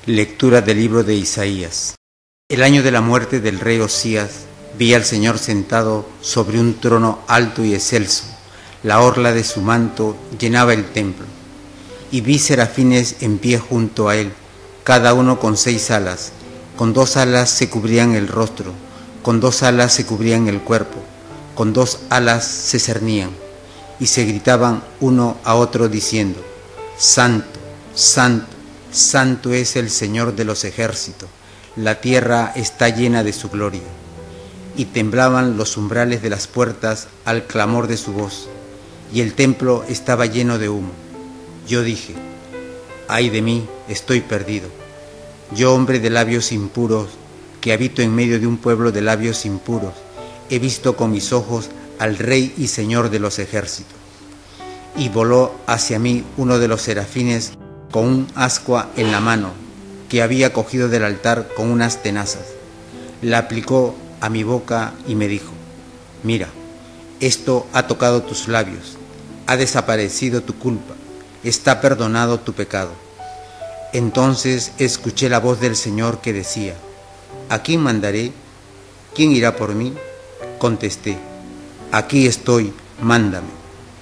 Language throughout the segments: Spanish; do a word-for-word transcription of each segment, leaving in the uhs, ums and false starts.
Lectura del libro de Isaías. El año de la muerte del rey Osías, vi al Señor sentado sobre un trono alto y excelso. La orla de su manto llenaba el templo. Y vi serafines en pie junto a él, cada uno con seis alas. Con dos alas se cubrían el rostro, con dos alas se cubrían el cuerpo, con dos alas se cernían. Y se gritaban uno a otro diciendo: Santo, Santo, Santo es el Señor de los ejércitos, la tierra está llena de su gloria. Y temblaban los umbrales de las puertas al clamor de su voz, y el templo estaba lleno de humo. Yo dije: ay de mí, estoy perdido. Yo, hombre de labios impuros, que habito en medio de un pueblo de labios impuros, he visto con mis ojos al Rey y Señor de los ejércitos. Y voló hacia mí uno de los serafines con un ascua en la mano, que había cogido del altar con unas tenazas. La aplicó a mi boca y me dijo: mira, esto ha tocado tus labios, ha desaparecido tu culpa, está perdonado tu pecado. Entonces escuché la voz del Señor que decía: ¿a quién mandaré? ¿Quién irá por mí? Contesté: aquí estoy, mándame.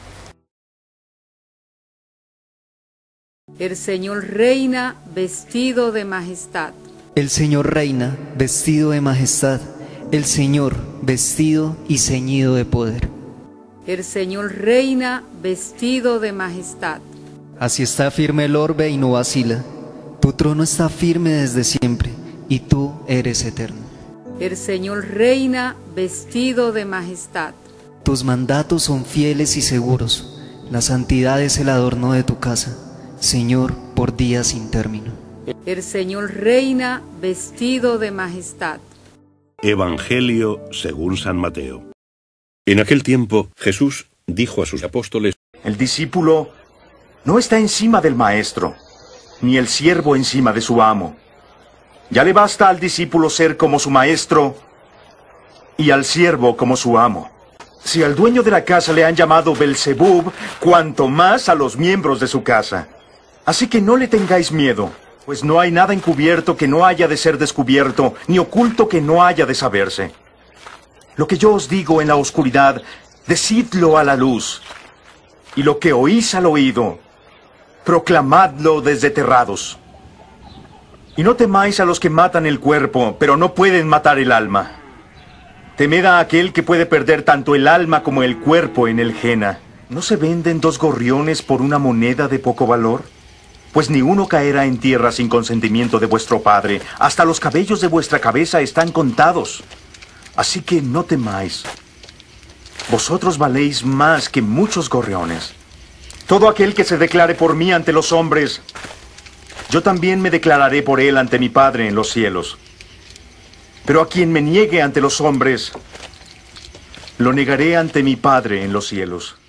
El Señor reina vestido de majestad. El Señor reina vestido de majestad, el Señor vestido y ceñido de poder. El Señor reina vestido de majestad. Así está firme el orbe y no vacila. Tu trono está firme desde siempre, y tú eres eterno. El Señor reina vestido de majestad. Tus mandatos son fieles y seguros. La santidad es el adorno de tu casa, Señor, por días sin término. El Señor reina vestido de majestad. Evangelio según San Mateo. En aquel tiempo Jesús dijo a sus apóstoles: el discípulo no está encima del maestro, ni el siervo encima de su amo. Ya le basta al discípulo ser como su maestro y al siervo como su amo. Si al dueño de la casa le han llamado Belzebub, cuanto más a los miembros de su casa. Así que no le tengáis miedo, pues no hay nada encubierto que no haya de ser descubierto, ni oculto que no haya de saberse. Lo que yo os digo en la oscuridad, decidlo a la luz, y lo que oís al oído, proclamadlo desde terrados. Y no temáis a los que matan el cuerpo, pero no pueden matar el alma. Temed a aquel que puede perder tanto el alma como el cuerpo en el Gehenna. ¿No se venden dos gorriones por una moneda de poco valor? Pues ni uno caerá en tierra sin consentimiento de vuestro Padre. Hasta los cabellos de vuestra cabeza están contados. Así que no temáis. Vosotros valéis más que muchos gorriones. Todo aquel que se declare por mí ante los hombres, yo también me declararé por él ante mi Padre en los cielos. Pero a quien me niegue ante los hombres, lo negaré ante mi Padre en los cielos.